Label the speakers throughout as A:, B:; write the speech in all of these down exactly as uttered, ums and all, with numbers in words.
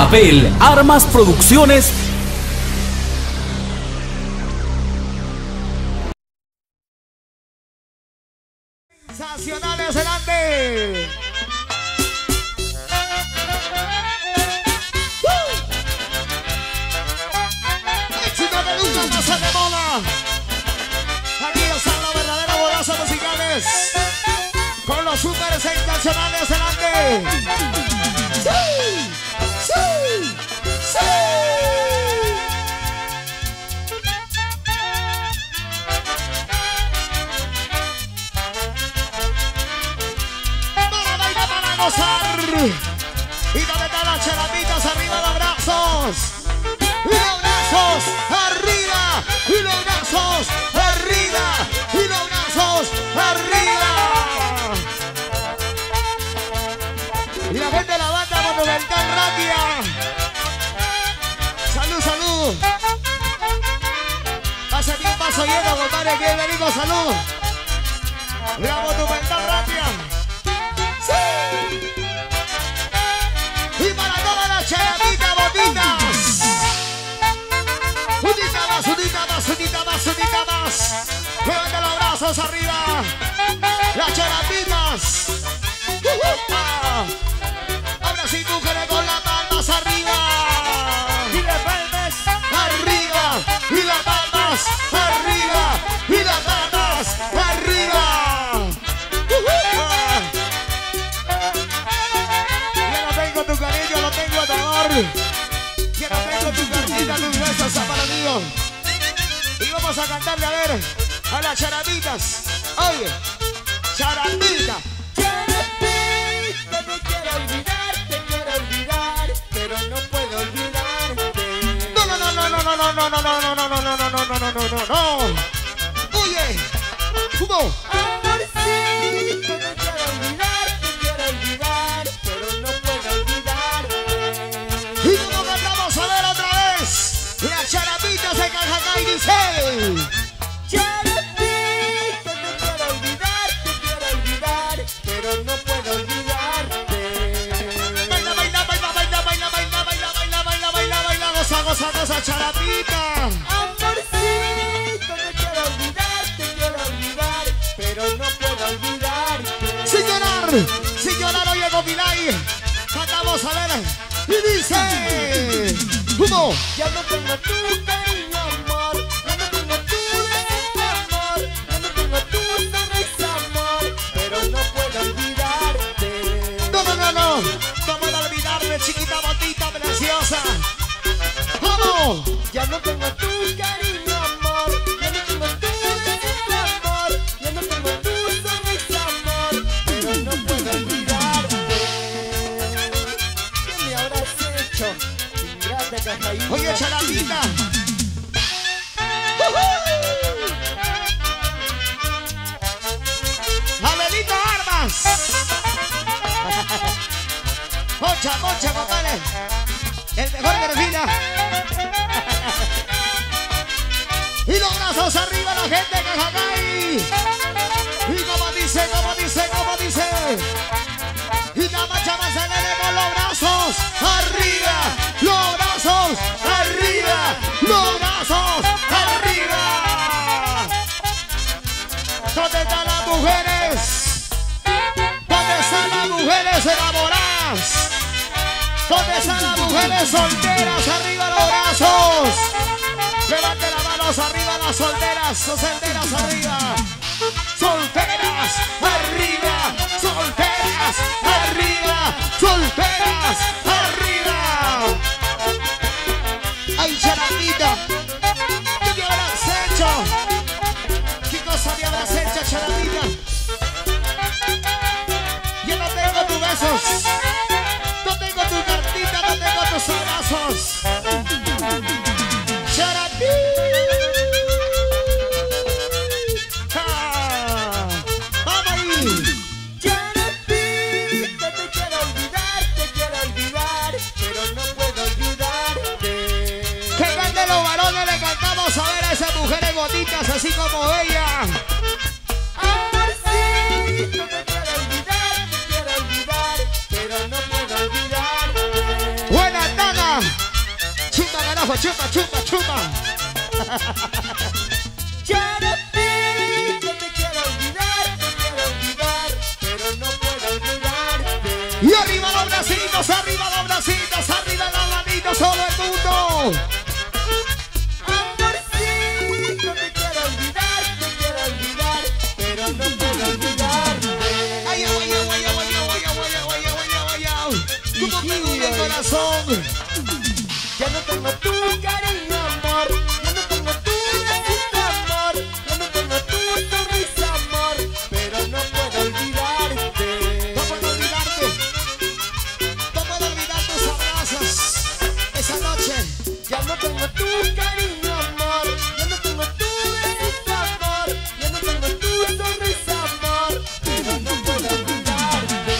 A: Abel Armas Producciones.
B: Sensacionales, adelante. Éxito de nunca pasa de moda. Aquí están los verdaderos bolazos musicales con los super sensacionales, adelante. ¡Sí! ¡Sí! ¡Sí! Y donde están las charapitas, arriba los brazos. Y los brazos arriba. Y los brazos arriba. Y los brazos arriba. Y la gente de la banda Monumental Ratia. Salud, salud. Pase bien, paso lleno, compadre, que venimos, salud. La Monumental Ratia. Y para todas las charapitas botitas. Unita más, unita más, unita más, unita más. Levanta los brazos arriba. Las charapitas. Uh -huh. ah. Ahora sí, mujeres con las palmas arriba. Y las palmas arriba. Y las palmas arriba. Y las palmas arriba. Tu cariño, lo tengo tu amor. Quiero tengo tu cartita, tus besos para Dios. Y vamos a cantarle a ver a las charapitas. Oye, charapita.
C: Charapita, te quiero olvidar, te quiero olvidar, pero no puedo olvidarte.
B: No, no, no, no, no, no, no, no, no, no, no, no, no, no, no, no, no, no, no. Oye, ¿cómo?
C: Amorcito, te quiero olvidar, te quiero olvidar, pero no puedo olvidarte.
B: Y como cantamos a ver otra vez, las charapitas de Cajacay dice.
C: Charapita, te quiero olvidar, te quiero olvidar, pero no puedo olvidarte.
B: Baila, baila, baila, baila, baila, baila, baila, baila, baila, baila, baila, goza, goza, goza, charapita.
C: Amorcito, te quiero olvidar, te quiero olvidar, pero no puedo olvidarte.
B: Sin llorar, sin llorar, oye, Copilay. Cantamos a ver, y dice. ¿Cómo?
C: Ya no tengo tu cariño, amor. Ya no tengo tu besito, amor. Ya no tengo tu sonrisa, amor. Pero no puedo olvidarte.
B: No, no, no, no. No puedo olvidarme, chiquita botita preciosa. ¿Cómo?
C: Ya no tengo tu cariño, amor. Ya no tengo tu besito, amor. Ya no tengo tu sonrisa, amor. Pero no puedo olvidarte. ¿Qué me habrás hecho? Ingrata Cajaína.
B: Oye, charapita. Abelito Armas. Mocha, mocha, compadre. El mejor de Regina. Y los brazos arriba, la gente de Cajacay. Y como dice, como dice, como dice. Y la marcha más alegre con los brazos arriba. Los brazos arriba. Los brazos arriba. ¿Dónde están las mujeres? ¿Dónde están las mujeres enamoradas? ¿Dónde están las mujeres solteras? Arriba los brazos. Levante las manos arriba, las solteras, solteras arriba. Solteras arriba, solteras arriba, solteras arriba. Ay, charapita, ¿qué te habrás hecho? ¿Qué cosa te habrás hecho, charapita? Yo no tengo tus besos. No tengo tu cartita, no tengo tus abrazos. Charapita. Vamos ahí.
C: Charapita, te quiero olvidar, te quiero olvidar, pero no puedo olvidarte.
B: Que grande los varones le cantamos a ver a esas mujeres bonitas así como ella.
C: Amorcito, te quiero olvidar, te quiero olvidar, pero no puedo olvidarte.
B: Buena taga. carajo, chupa, chupa, chupa.
C: Charapito, te quiero olvidar, te quiero olvidar, pero no puedo olvidarte.
B: Y arriba los bracitos, arriba los bracitos, arriba las manitos, todo el mundo.
C: Amorcito, te quiero olvidar, te quiero olvidar, pero no puedo olvidarte.
B: Ay, ay, ay, ay, ay, ay, ay, ay, ay, ay, ay, ay. Como me duele el corazón.
C: Ya no tengo tu cariño, amor. Ya no tengo tu besito, amor. Ya no tengo tu sonrisa, amor. Pero no puedo olvidarte.
B: No puedo olvidarte. No puedo olvidar tus abrazos. Esa noche.
C: Ya no tengo tu cariño, amor. Ya no tengo tu besito, amor. Ya no tengo tu sonrisa, amor. Pero no puedo olvidarte.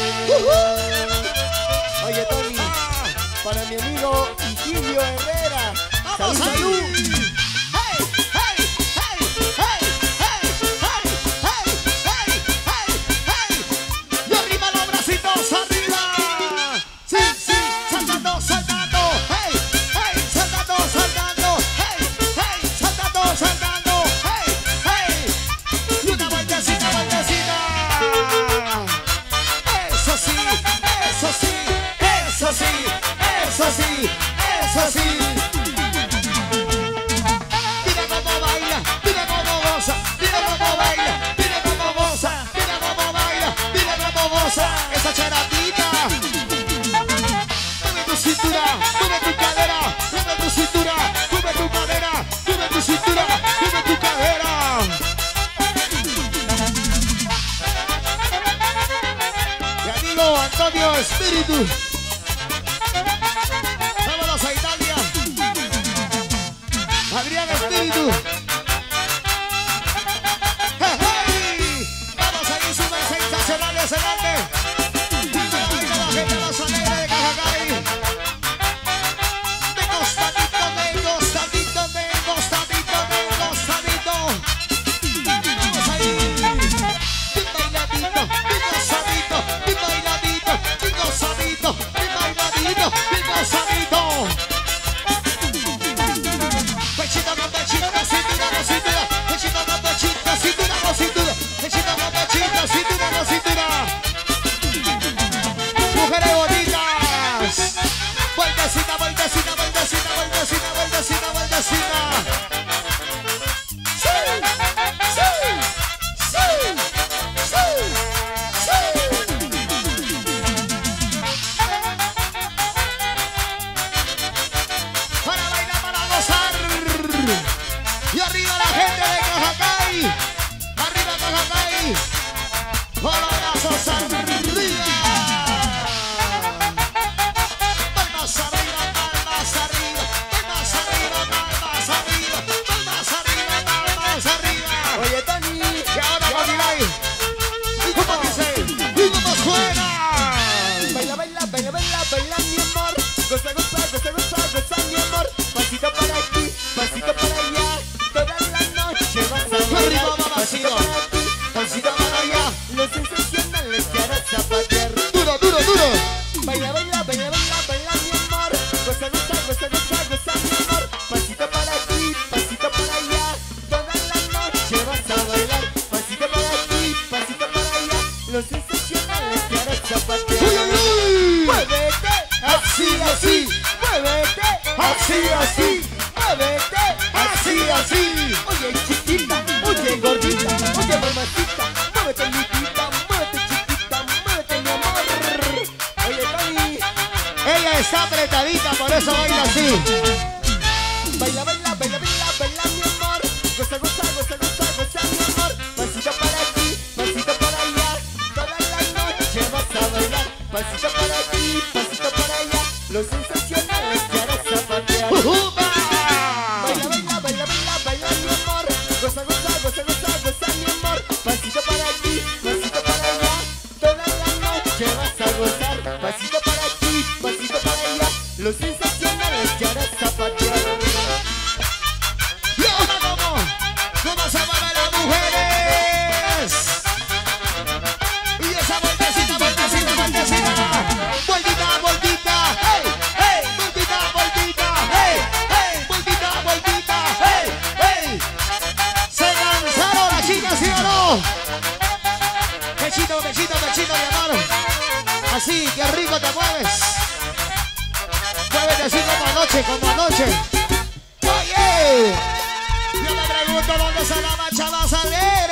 C: Oye, Tony, para mi amigo Igilio Herrera.
B: ¡Vamos,
C: Salud,
B: salud!
C: salud.
B: ¡Hey, hey, hey, hey, hey, hey, hey, hey, hey, hey! ¡Y arriba los bracitos, arriba! ¡Sí, sí! ¡Saltando, saltando! ¡Hey, hey! ¡Saltando, saltando! ¡Hey, hey! ¡Saltando, saltando! ¡Hey, hey! ¡Y una vueltecita, vueltecita! ¡Eso sí! ¡Eso sí! ¡Eso sí! ¡Eso sí! ¡Eso sí! Mira cómo baila, mira cómo goza, mira cómo baila, mira cómo goza, mira cómo baila, mira cómo goza esa charatita. Mueve tu cintura, mueve tu cadera, mueve tu cintura, mueve tu cadera, mueve tu cintura, mueve tu cadera. Mi amigo Antonio Espíritu. Vámonos a Italia. Adrián Espíritu. ¡Hey, hey! Vamos a ir súper sensacionales adelante. Baila la gente de los alegres de Cajacay. De costadito, de costadito, de costadito, de costadito. Vamos a ir. De bailadito, de gozadito, de bailadito, de gozadito, de bailadito, de gozadito. Pechito con pechito, cintura con cintura. Pechito con pechito, cintura con cintura. Pechito con pechito, cintura con cintura. Mujeres bonitas. Vueltecita, vueltecita, vueltecita, vueltecita, vueltecita, vueltecita. Sí, sí, sí, sí, sí. Para bailar, para gozar. Y arriba la gente de Cajacay. Arriba Cajacay. Con los brazos arriba. Palmas arriba, palmas arriba. Palmas arriba, palmas arriba. Palmas arriba, palmas arriba.
C: Oye, Tony.
B: Y ahora con Ibai. ¿Y cómo dice? ¿Y cómo suena?
C: Baila, baila, baila, baila, baila, mi amor. Goza, goza, goza, goza, goza, mi amor. Pasito para aquí, pasito para allá. Toda la noche vas a bailar.
B: Arriba, mamacito.
C: Pasito para aquí, pasito para allá. Los sensacionales que harás zapatear.
B: Duro, duro, duro.
C: Baila, baila, baila, baila, baila, mi amor. Goza, goza, goza, goza, goza, mi amor. Pasito para aquí, pasito para allá. Toda la noche vas a bailar. Pasito para aquí, pasito para allá. Los sensacionales que harás zapatear.
B: ¡Uy, uy, uy!
C: Muévete,
B: Así, así.
C: muévete,
B: Así, así.
C: muévete,
B: Así, así.
C: Oye chiquita, oye gordita, oye mamacita, muévete liquita, muévete chiquita, muévete mi amor. Oye Tony,
B: Ella está apretadita, por eso baila así.
C: baila, baila, baila, baila, baila mi amor. Goza, goza, goza, goza, goza mi amor. Pasito para aquí, pasito para allá. Toda la noche vas a bailar. Pasito para aquí, pasito para allá. Los sensacionales que harás zapatear.
B: ¡Ujupa!
C: Baila, baila, baila, baila, baila mi amor. Goza, goza, goza, goza, goza mi amor. Pasito para aquí, pasito para allá. Toda la noche vas a gozar. Pasito para aquí, pasito para allá. Los sensacionales que harás zapatear.
B: ¿Y ahora cómo? ¿Cómo se mueven las mujeres? Y esa vueltecita, vueltecita, vueltecita. Vueltita, vueltita. ¡Hey, hey! Vueltita, vueltita. ¡Hey, hey! Así, qué rico te mueves. Muévete así como anoche, como anoche. Oye, yo me pregunto dónde se la marcha va a salir.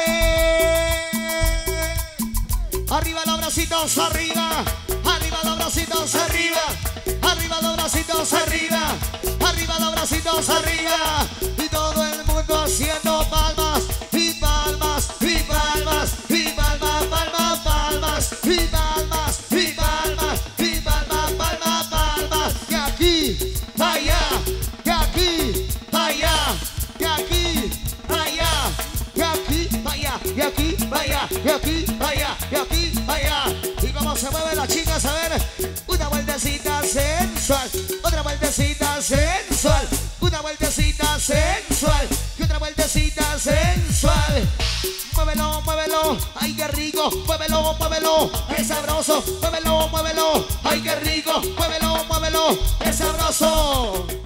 B: Arriba los bracitos, arriba. Arriba los bracitos, arriba. Arriba los bracitos, arriba. Arriba los bracitos, arriba. Y todo el mundo haciendo palmas. Y palmas, y palmas, y palmas, palmas, palmas. Y palmas, y palmas, y palmas, palmas, palmas. De aquí, para allá. De aquí, para allá. De aquí, para allá. De aquí, para allá. De aquí, para allá. De aquí, para allá. De aquí, para allá. Y cómo se mueven las chicas, a ver. Una vueltecita sensual. Otra vueltecita sensual. Una vueltecita sensual. Y otra vueltecita sensual. Muévelo, muévelo. Ay, qué rico. Muévelo, muévelo. Es sabroso. Muévelo, muévelo. Ay, qué rico. Muévelo, muévelo. Es sabroso.